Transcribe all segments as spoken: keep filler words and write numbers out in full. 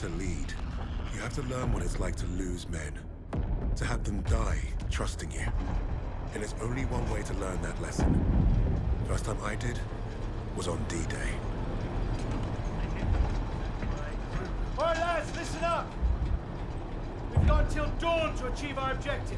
to lead, you have to learn what it's like to lose men. To have them die trusting you. And there's only one way to learn that lesson. First time I did was on D-Day. All right, lads, listen up. We've got until dawn to achieve our objective.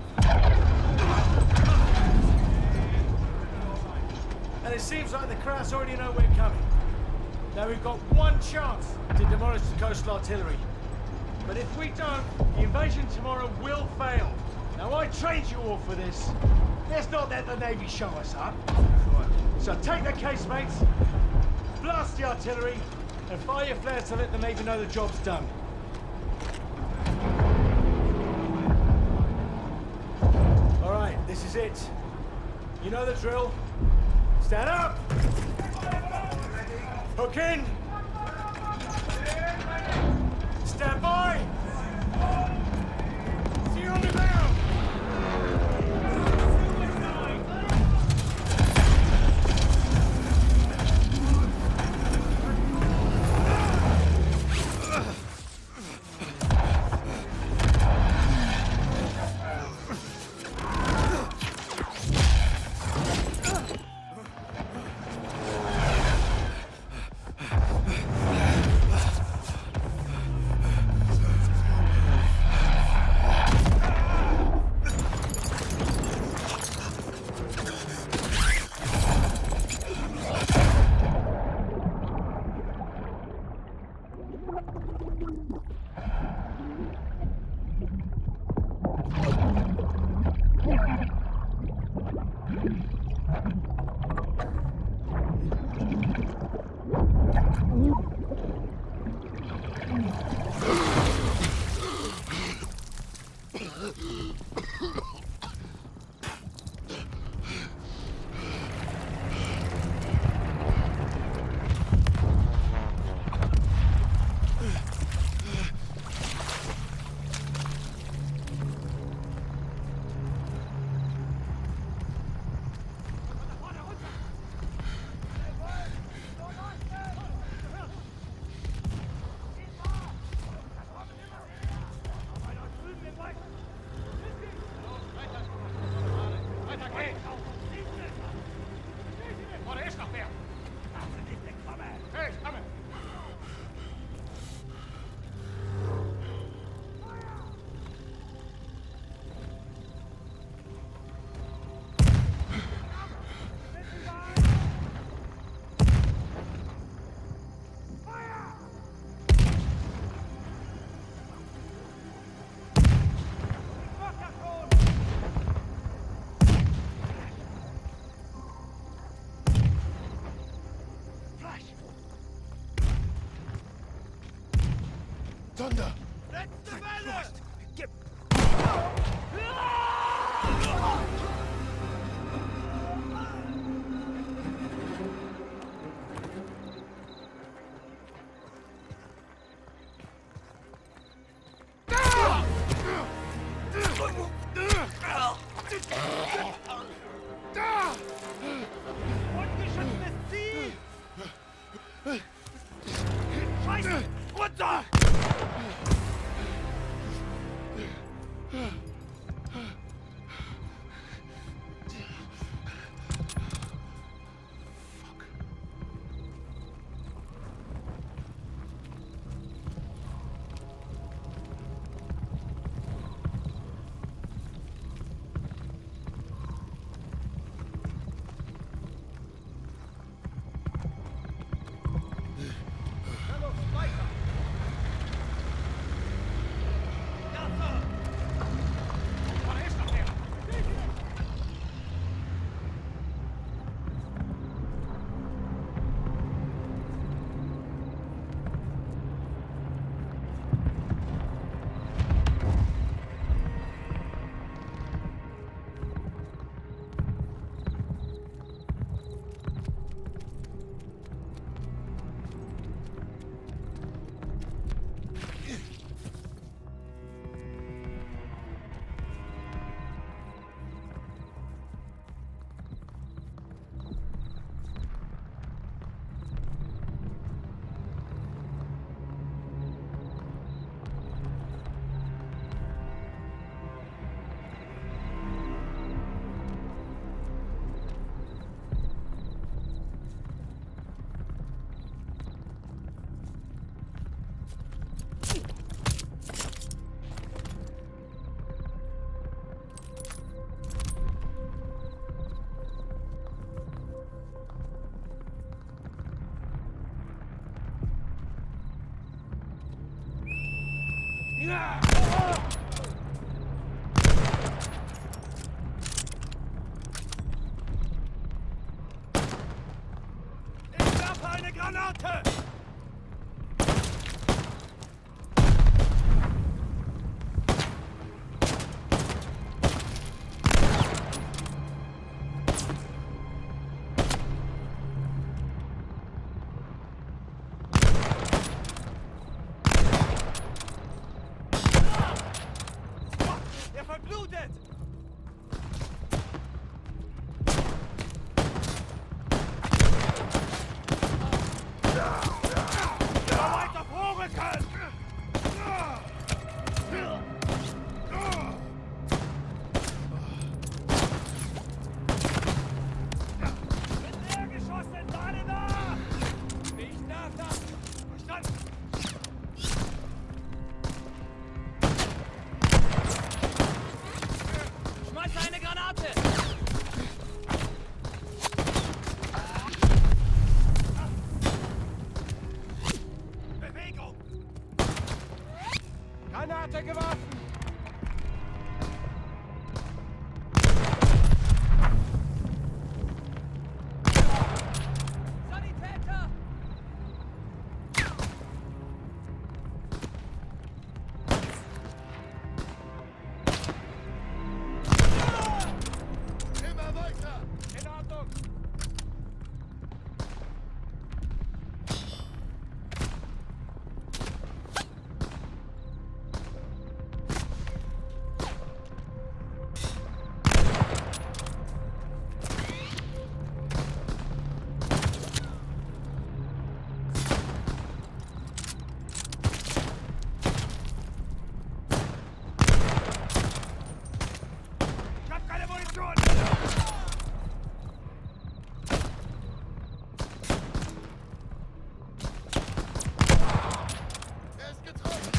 And it seems like the Kraus already know we're coming. Now we've got one chance to demolish the coastal artillery. But if we don't, the invasion tomorrow will fail. Now I trained you all for this. Let's not let the Navy show us up. So take the casemates, blast the artillery, and fire your flares to let the Navy know the job's done. All right, this is it. You know the drill. Stand up! Hook in! Stand by! See you on the ground! Thunder! That's the banner! Get... What the? Ich werfe eine Granate! Er verblutet! Weiter vorrücken! Mit leer geschossen, Sahne da! Nicht nachlassen! Verstanden! Schmeiß eine Granate! Bewegung! Granate geworfen! Sanitäter! Immer weiter! In Ordnung! Ich hab keine Munition! Er ist getroffen!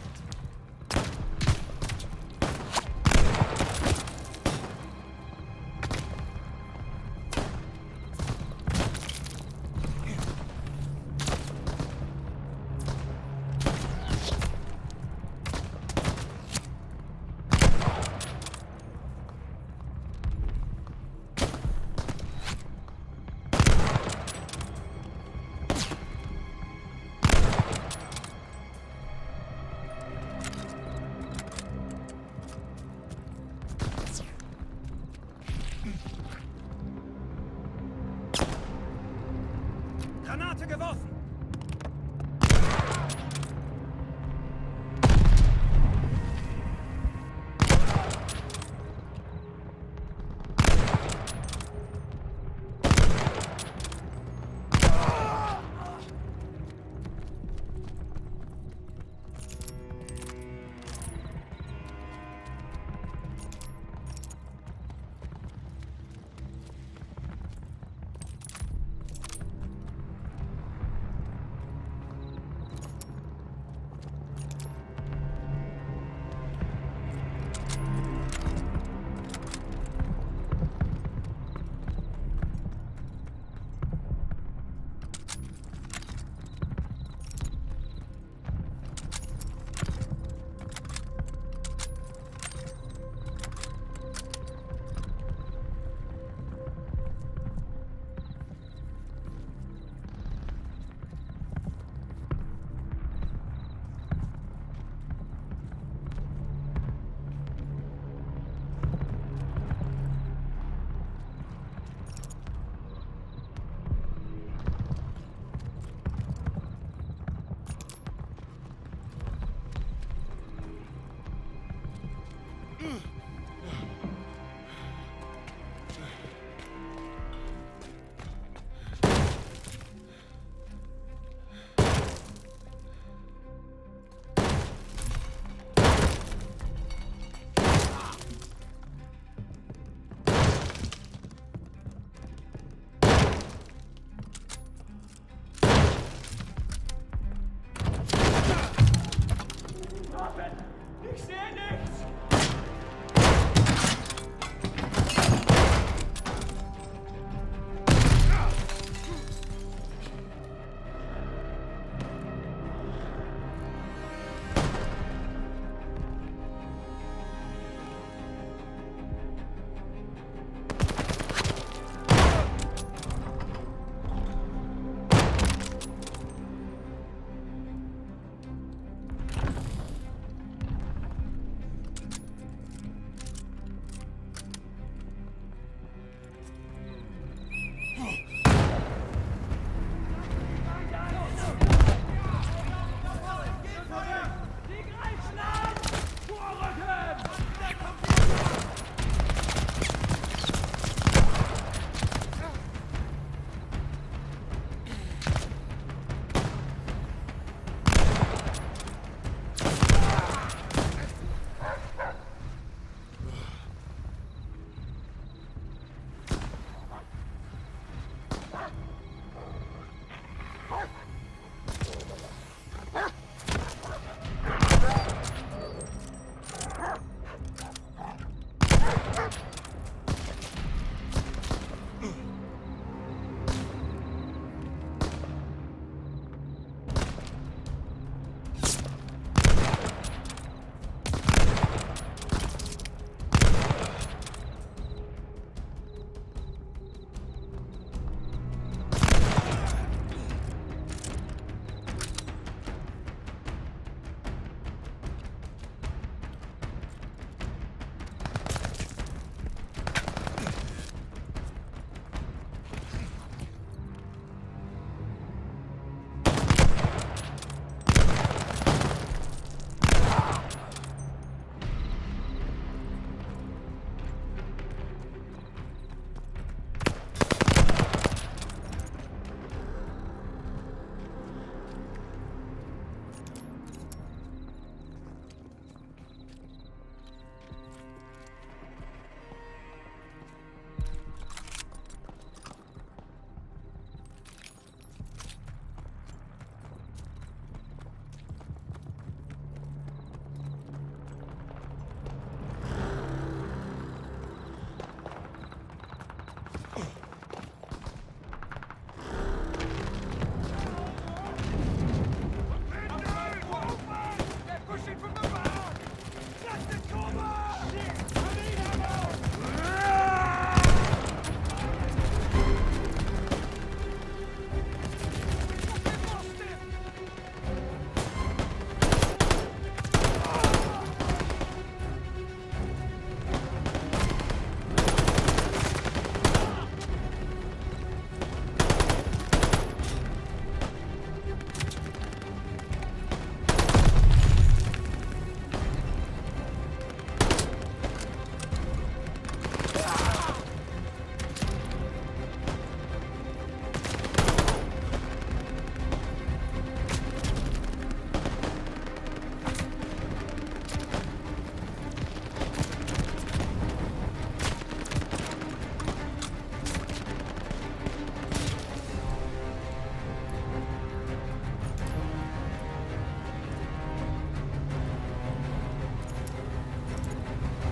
Granate geworfen!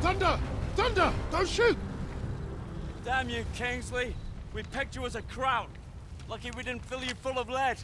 Thunder! Thunder! Don't shoot! Damn you, Kingsley. We pegged you as a kraut. Lucky we didn't fill you full of lead.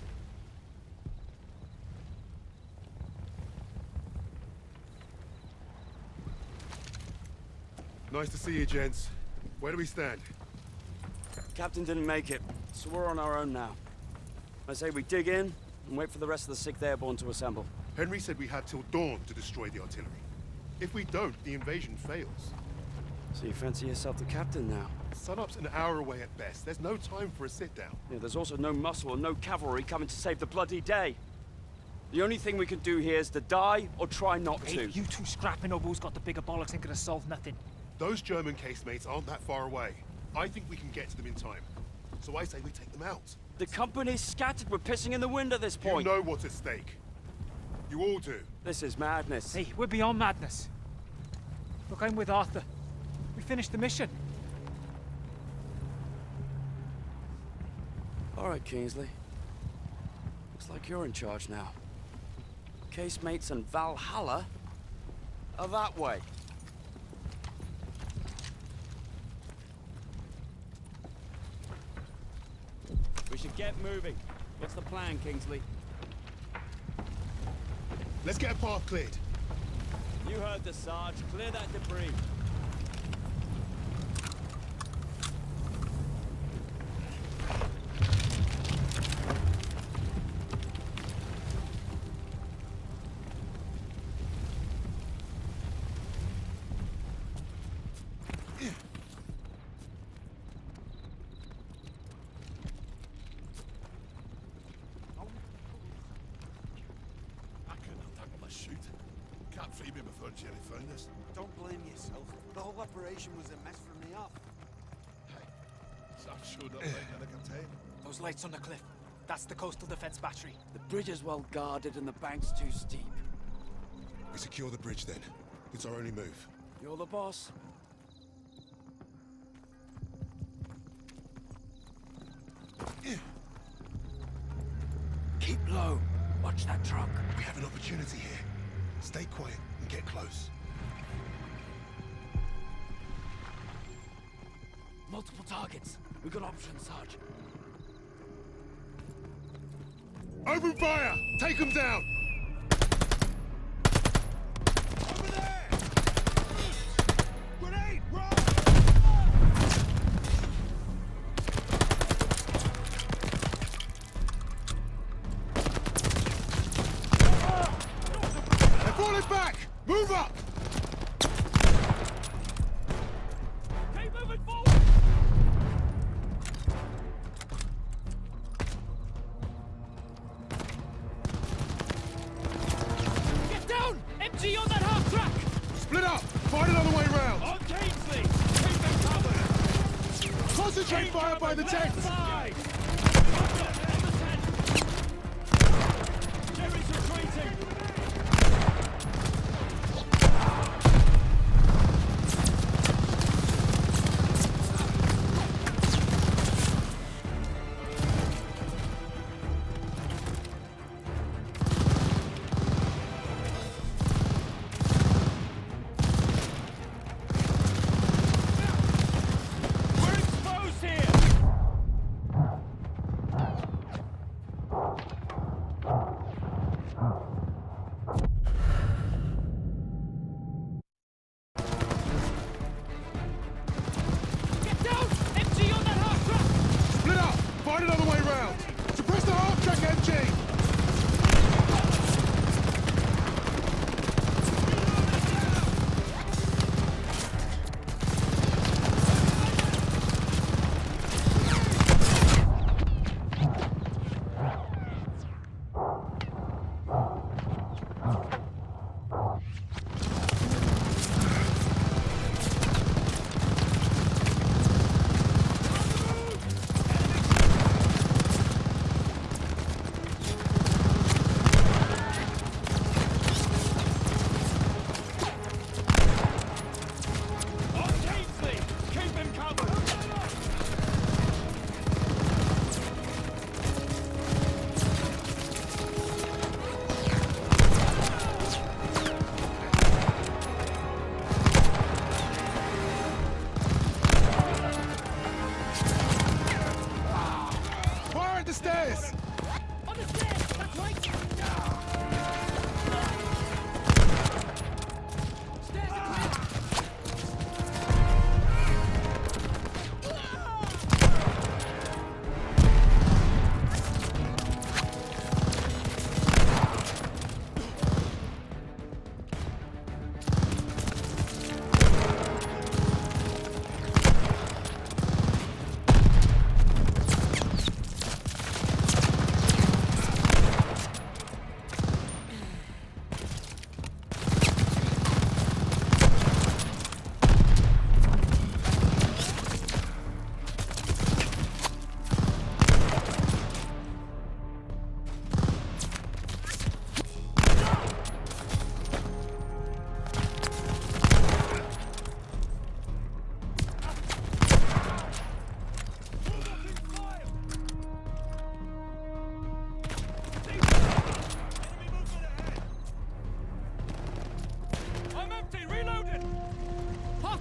Nice to see you, gents. Where do we stand? Captain didn't make it, so we're on our own now. I say we dig in and wait for the rest of the sixth Airborne to assemble. Henry said we had till dawn to destroy the artillery. If we don't, the invasion fails. So you fancy yourself the captain now? Sunup's an hour away at best. There's no time for a sit-down. Yeah, there's also no muscle or no cavalry coming to save the bloody day. The only thing we can do here is to die or try not to. Hey, you two scrapping up who's got the bigger bollocks ain't gonna solve nothing. Those German casemates aren't that far away. I think we can get to them in time. So I say we take them out. The company's scattered. We're pissing in the wind at this point. You know what's at stake. You all do. This is madness. Hey, we're beyond madness. Look, I'm with Arthur. We finished the mission. All right, Kingsley. Looks like you're in charge now. Casemates and Valhalla are that way. We should get moving. What's the plan, Kingsley? Let's get a path cleared. You heard the Sarge. Clear that debris. Don't blame yourself. The whole operation was a mess from the off. Those lights on the cliff. That's the coastal defense battery. The bridge is well guarded and the bank's too steep. We secure the bridge then. It's our only move. You're the boss. Keep low. Watch that truck. We have an opportunity here. Stay quiet and get close. Multiple targets. We got options, Sarge. Open fire! Take them down! Over there! Grenade! Run! They're falling back! Move up! Keep moving forward! M G on that half track! Split up! Find another way round! On Kingsley! Keep them covered! Concentrate fire by the tent! Side! Jerry's retreating!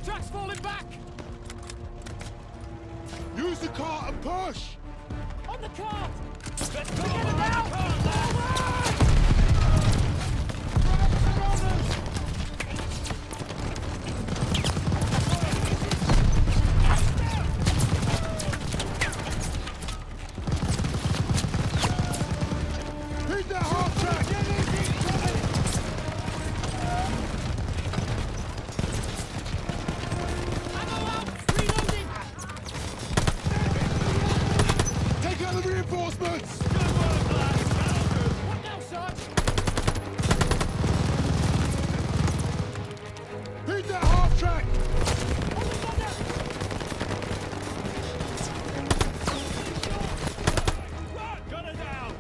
Half-track's falling back! Use the cart and push! On the cart! Let's go! Get it out! Forward! Hit that half track! Ammo out! Reloading! Take out the reinforcements! What now, Sarge? Hit that half track! On the gunner! Gunner down!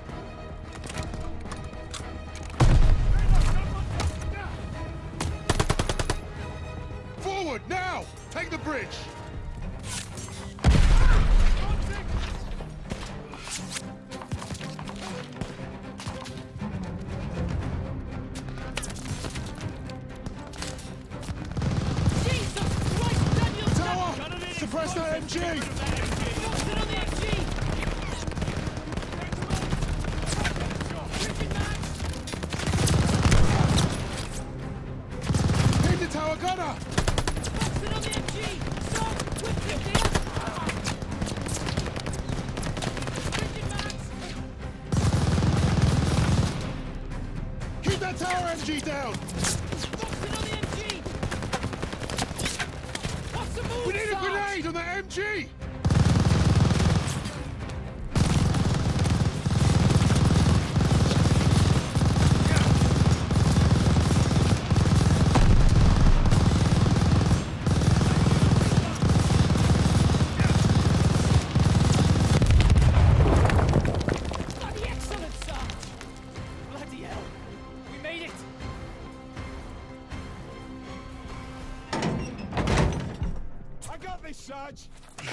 Forward, now! Take the bridge! Jesus Christ, Daniel! Tower! Suppress that M G! Knocks it on the M G! Richard Max! Hit the tower gunner! Knocks it on the M G! Sarge, quickly, dear! Richard Max! Keep that tower M G down! Knocks it on the M G! What's the move, We need a Sarge? grenade on that M G! Bloody excellent, Sarge! Bloody hell! We made it! I got this, Sarge!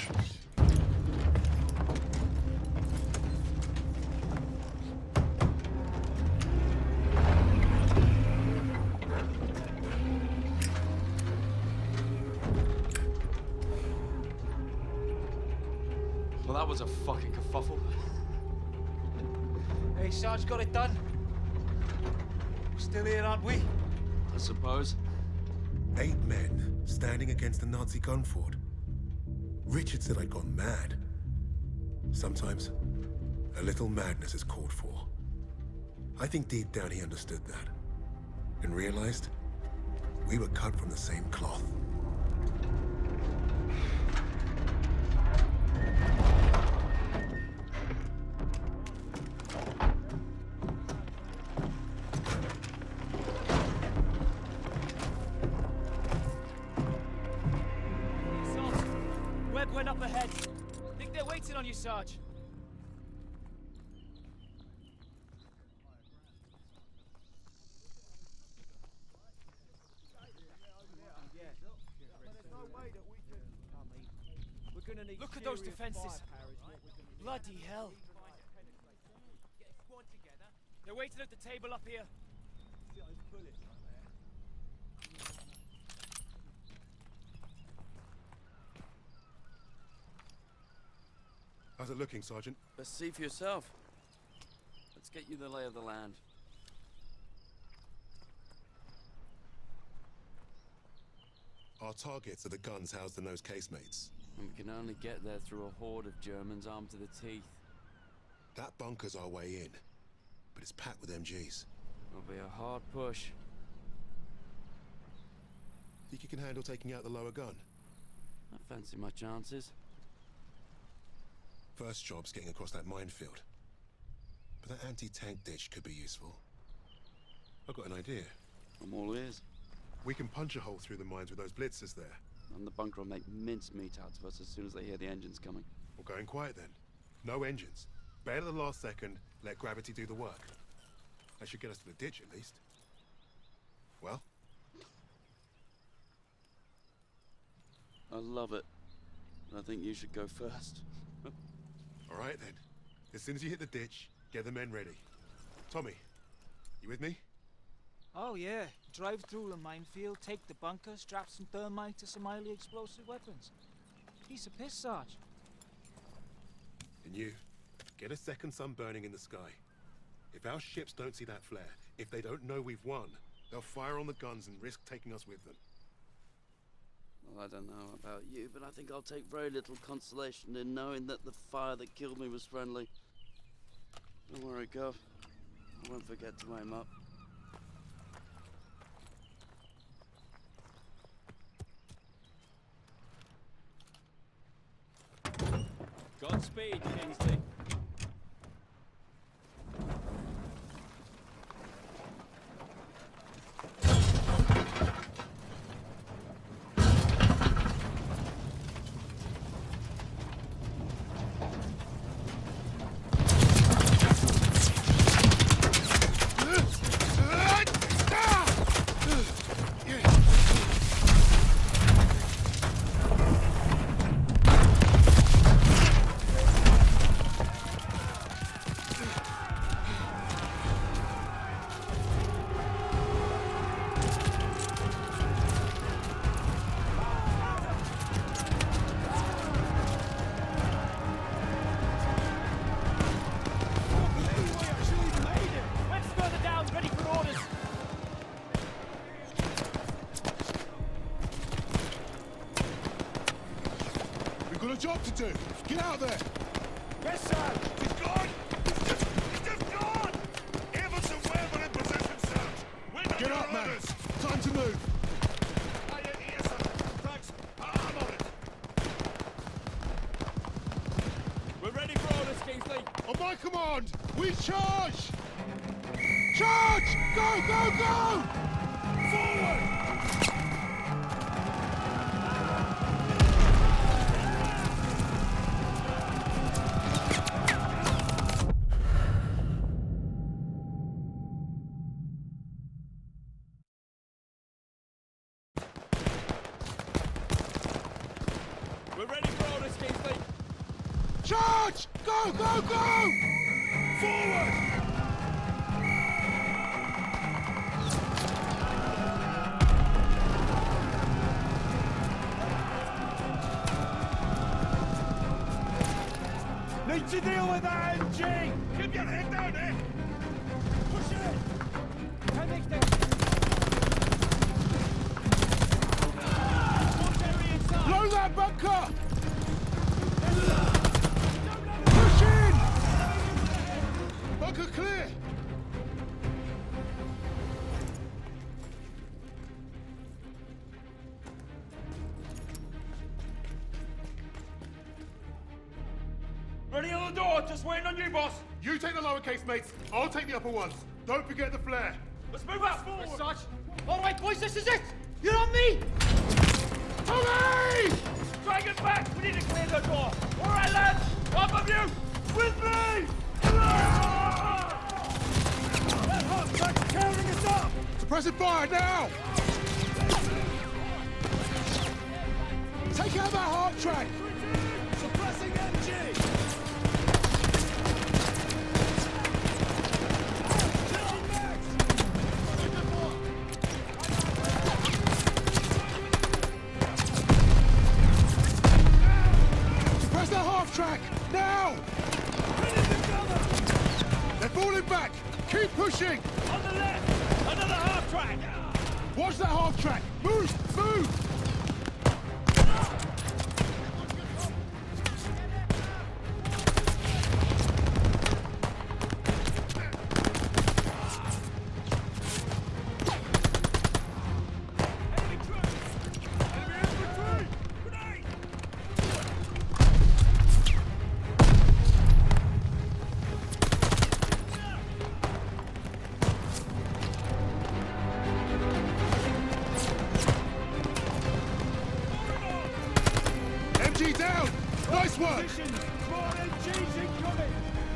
Well, that was a fucking kerfuffle. Hey, Sarge got it done. We're still here, aren't we? I suppose. Eight men standing against a Nazi gun fort. Richard said I'd gone mad. Sometimes, a little madness is called for. I think deep down he understood that. And realized we were cut from the same cloth. Sarge, Webb went up ahead. Think they're waiting on you, Sarge. Look at those defenses. Bloody hell. They're waiting at the table up here. How's it looking, Sergeant? Best see for yourself. Let's get you the lay of the land. Our targets are the guns housed in those casemates. And we can only get there through a horde of Germans armed to the teeth. That bunker's our way in, but it's packed with M Gs. It'll be a hard push. Think you can handle taking out the lower gun? I fancy my chances. First job's getting across that minefield. But that anti-tank ditch could be useful. I've got an idea. I'm all ears. We can punch a hole through the mines with those blitzers there. And the bunker will make mincemeat out of us as soon as they hear the engines coming. We're going quiet then. No engines. Bail at the last second, let gravity do the work. That should get us to the ditch at least. Well? I love it. I think you should go first. All right then. As soon as you hit the ditch, get the men ready. Tommy, you with me? Oh, yeah. Drive through the minefield, take the bunker, strap some thermite to some highly explosive weapons. Piece of piss, Sarge. And you, get a second sun burning in the sky. If our ships don't see that flare, if they don't know we've won, they'll fire on the guns and risk taking us with them. Well, I don't know about you, but I think I'll take very little consolation in knowing that the fire that killed me was friendly. Don't worry, Gov. I won't forget to aim up. Godspeed, Kingsley. Job to do. Get out there. Yes, sir. He's gone! He's just, he's just gone! Everson well in position, Sarge. Wait on Get your up, man. orders. Time to move. Aye, aye, yes, sir. Thanks. I'm on it. We're ready for orders, Kingsley. On my command, we charge! Charge! Go, go, go! Forward! We're ready for orders, Kingsley. Charge! Go, go, go! Forward! Need to deal with that M G! Keep your head down, eh? Push it! Can make them! Blow that bunker! Push in! Bunker clear! Ready on the door, just waiting on you, boss! You take the lowercase mates, I'll take the upper ones. Don't forget the flare. Let's move up! Forward. Sarge! Alright, boys, this is it! You're on me! Hurry! Try and get back! We need to clear the door! Alright, lads! Up of you! With me! That hot truck's tearing us up! Suppressive fire now! Take out that hard track! Suppressing M G! Suppress that half track! Now! They're falling back! Keep pushing! On the left! Another half track! Watch that half track! Move! Move! Enemy trucks! Enemy infantry! Grenade! M G down! Nice work! Position! More M Gs incoming!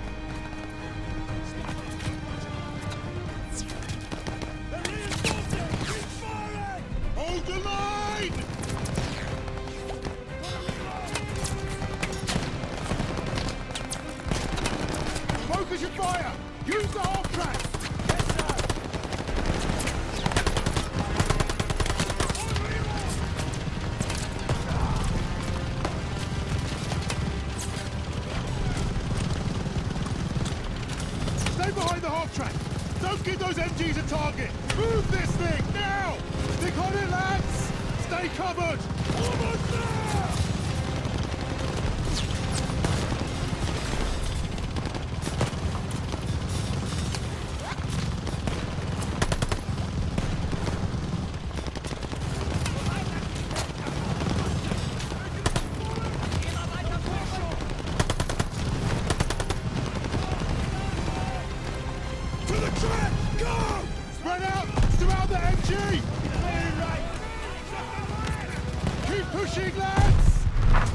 They're reinforcing! Keep firing! Hold the line! Focus your fire! Use the half track! Yes, sir! track. Don't give those M Gs a target. Move this thing, now! Stick on it, lads! Stay covered! Almost there! Pushing, lads!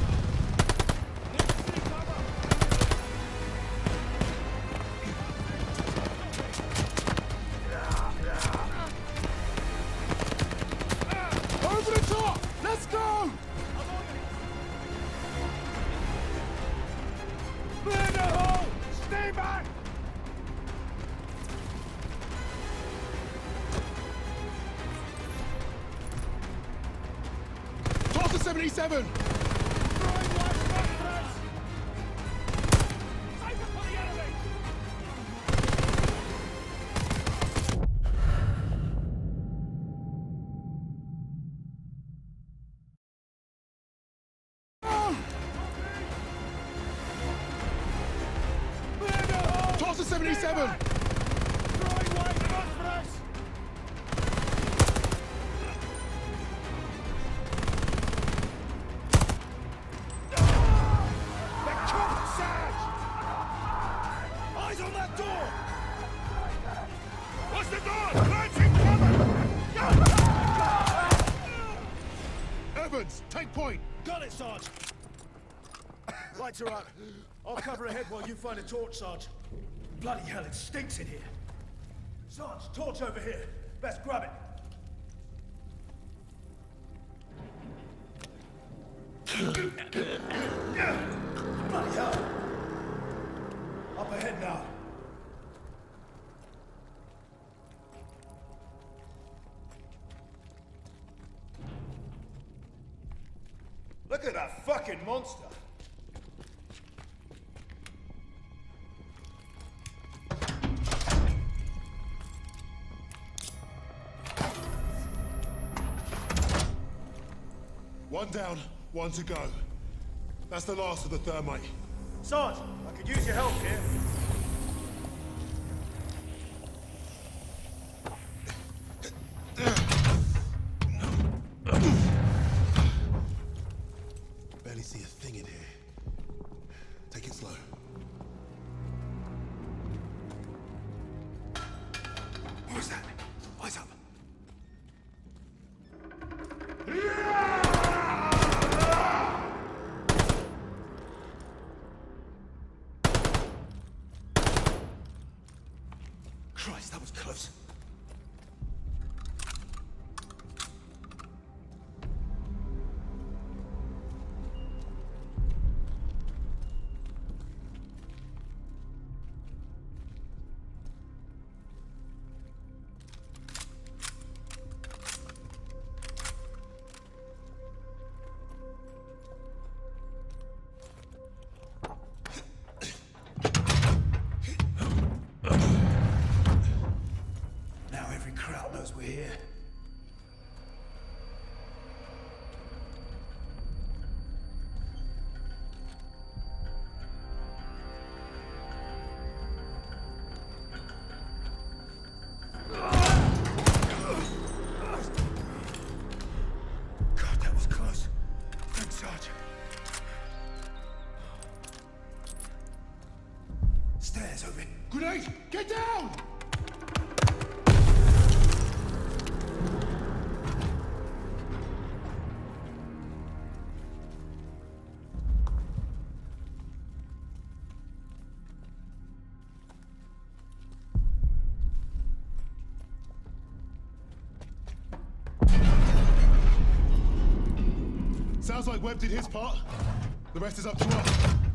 Over the top! Let's go! Clear the hole! Stay back! seventy-seven! Toss the seventy-seven! Take point! Got it, Sarge! Lights are up. I'll cover ahead while you find a torch, Sarge. Bloody hell, it stinks in here. Sarge, torch over here. Best grab it. Bloody hell! Up ahead now. Look at that fucking monster! One down, one to go. That's the last of the thermite. Sarge, I could use your help here. Barely see a thing in here. Take it slow. What was that? Eyes up. Christ, that was close. We're here. God, that was close. Thanks, Sarge. Stairs open. Grenade! Get down! Sounds like Webb did his part. The rest is up to us.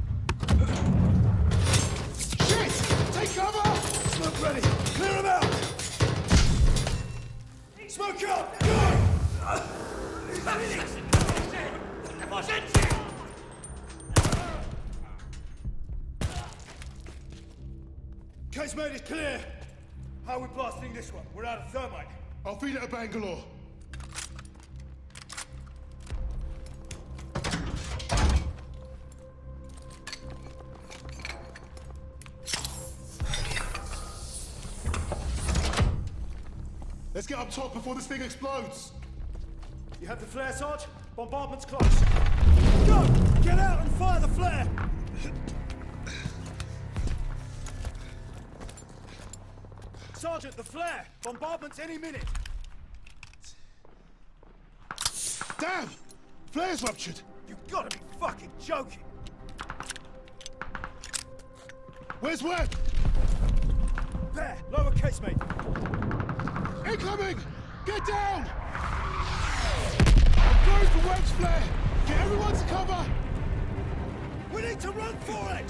Shit! Take cover! Smoke ready! Clear him out! Smoke up! Go! Casemate is clear! How are we blasting this one? We're out of thermite. I'll feed it to Bangalore. Let's get up top before this thing explodes. You have the flare, Sarge? Bombardment's close. Go! Get out and fire the flare! Sergeant, the flare! Bombardment's any minute! Damn! Flare's ruptured! You've got to be fucking joking! Where's Webb? There! Lower casemate! Incoming! Get down! I'm going for Webb's flare! Get everyone to cover! We need to run for it!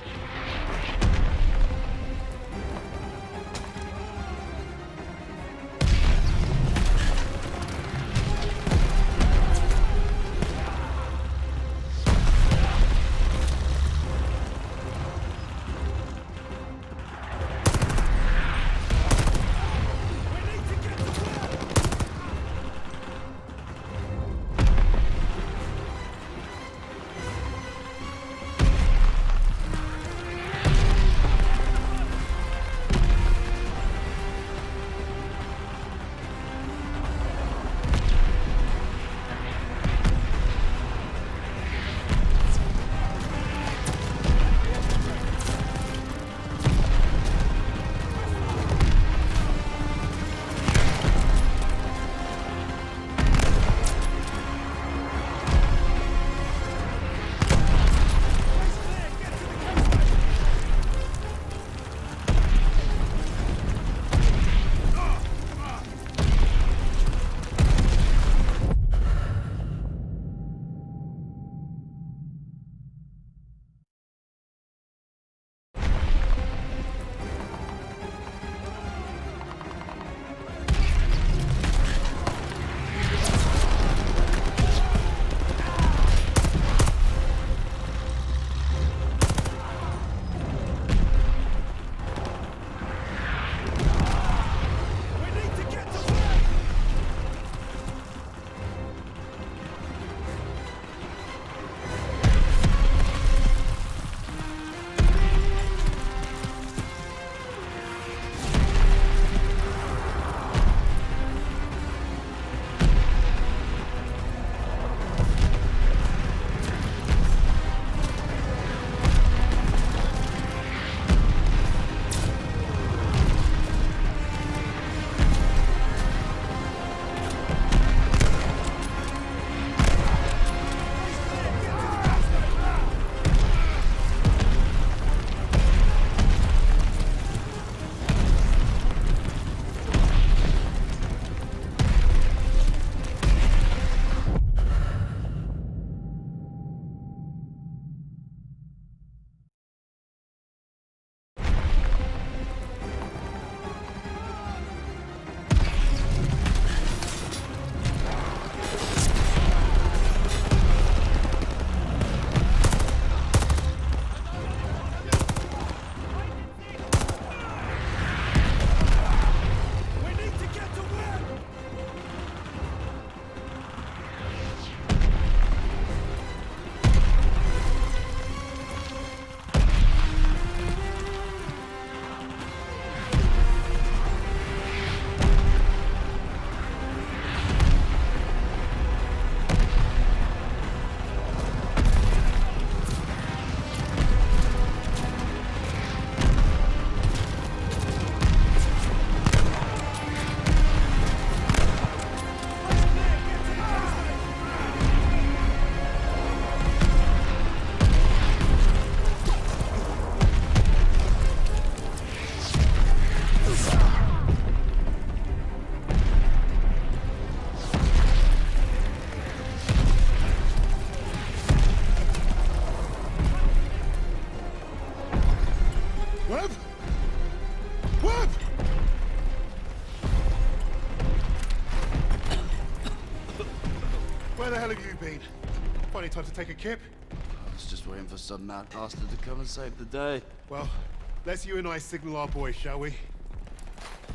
Where the hell have you been? Funny time to take a kip. I was just waiting for some mad bastard to come and save the day. Well, let's you and I signal our boys, shall we?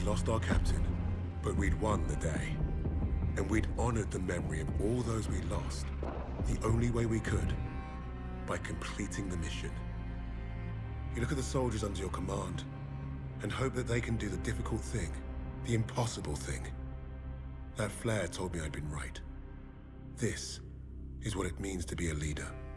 lost our captain, but we'd won the day. And we'd honored the memory of all those we lost, the only way we could, by completing the mission. You look at the soldiers under your command, and hope that they can do the difficult thing, the impossible thing. That flare told me I'd been right. This is what it means to be a leader.